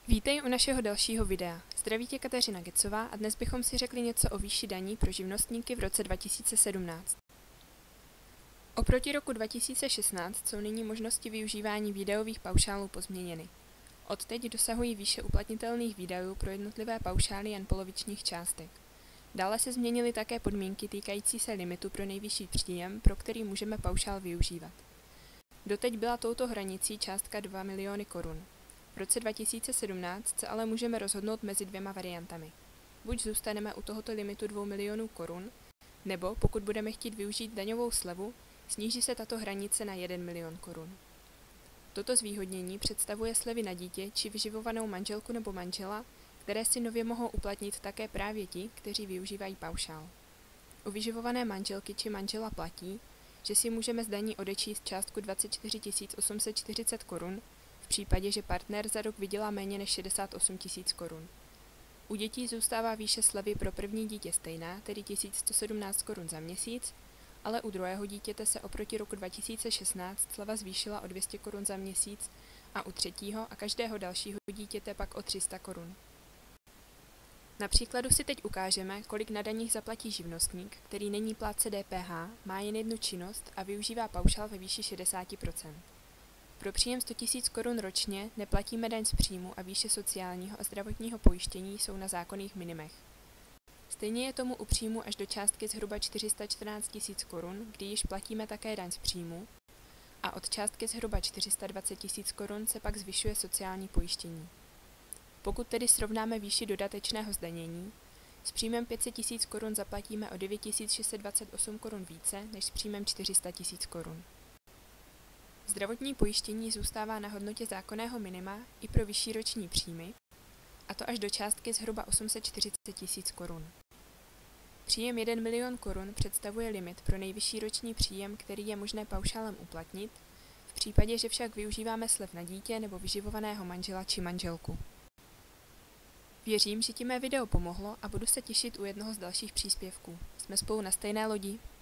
Vítej u našeho dalšího videa. Zdraví tě Kateřina Gecová a dnes bychom si řekli něco o výši daní pro živnostníky v roce 2017. Oproti roku 2016 jsou nyní možnosti využívání výdajových paušálů pozměněny. Odteď dosahují výše uplatnitelných výdajů pro jednotlivé paušály jen polovičních částek. Dále se změnily také podmínky týkající se limitu pro nejvyšší příjem, pro který můžeme paušál využívat. Doteď byla touto hranicí částka 2 miliony korun. V roce 2017 se ale můžeme rozhodnout mezi dvěma variantami. Buď zůstaneme u tohoto limitu 2 milionů korun, nebo pokud budeme chtít využít daňovou slevu, sníží se tato hranice na 1 milion korun. Toto zvýhodnění představuje slevy na dítě či vyživovanou manželku nebo manžela, které si nově mohou uplatnit také právě ti, kteří využívají paušál. U vyživované manželky či manžela platí, že si můžeme z daní odečíst částku 24 840 korun, v případě, že partner za rok vydělá méně než 68 000 korun. U dětí zůstává výše slevy pro první dítě stejná, tedy 1117 korun za měsíc, ale u druhého dítěte se oproti roku 2016 sleva zvýšila o 200 korun za měsíc a u třetího a každého dalšího dítěte pak o 300 korun. Na příkladu si teď ukážeme, kolik na daních zaplatí živnostník, který není plátce DPH, má jen jednu činnost a využívá paušál ve výši 60%. Pro příjem 100 000 korun ročně neplatíme daň z příjmu a výše sociálního a zdravotního pojištění jsou na zákonných minimech. Stejně je tomu u příjmu až do částky zhruba 414 000 korun, kdy již platíme také daň z příjmu, a od částky zhruba 420 000 korun se pak zvyšuje sociální pojištění. Pokud tedy srovnáme výši dodatečného zdanění, s příjmem 500 000 korun zaplatíme o 9 628 korun více než s příjmem 400 000 korun. Zdravotní pojištění zůstává na hodnotě zákonného minima i pro vyšší roční příjmy, a to až do částky zhruba 840 000 korun. Příjem 1 milion korun představuje limit pro nejvyšší roční příjem, který je možné paušálem uplatnit, v případě, že však využíváme slev na dítě nebo vyživovaného manžela či manželku. Věřím, že ti mé video pomohlo a budu se těšit u jednoho z dalších příspěvků. Jsme spolu na stejné lodi.